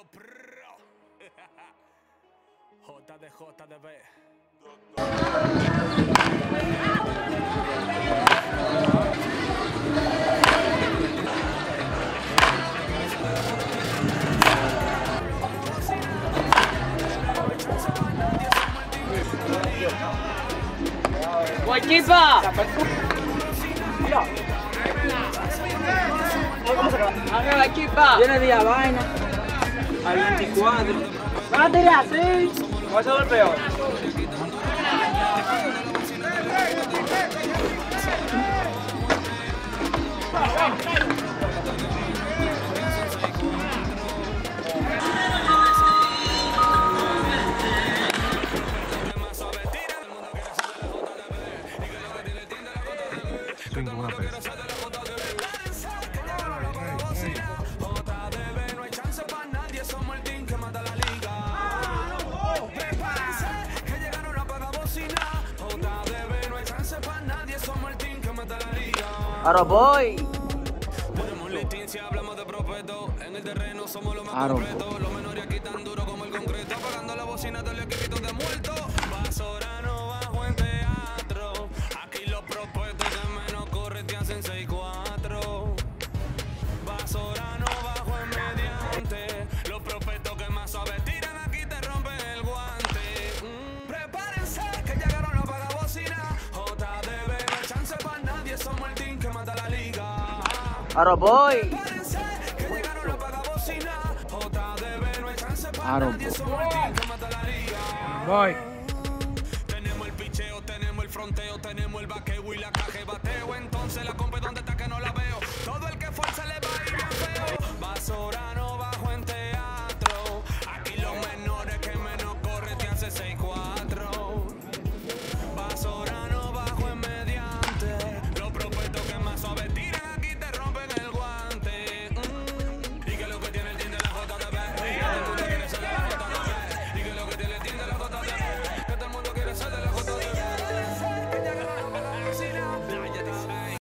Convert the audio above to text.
Dímelo, pro. JDB. ¡Guayquipa! ¡Haga la equipa! Yo no di a vaina. Al 24. ¡Van a tirar así! ¿Cuál es el peor? Tengo una pesa. Ahora voy. Tenemos licencia, hablamos de propeto. En el terreno somos los más concretos. Los menores aquí tan duro como el concreto. Apagando la bocina del equipito de muerto. Basorano bajo en teatro. Aquí los propetos que menos corren te hacen 6-4. Basorano bajo en mediante. Los propetos que más suaves tiran aquí te rompen el guante. Prepárense que llegaron los apagabocina. JDB, no hay chance para nadie. Somos el team que mata la liga. Ahora voy. Que llegaron los apagabocina. JDB, no hay chance para Ahora nadie. Somos el team que mata la liga. Voy.